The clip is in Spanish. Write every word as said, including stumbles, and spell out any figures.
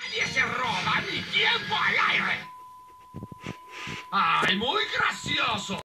¡Nadie se roba mi tiempo al aire! ¡Ay, muy gracioso!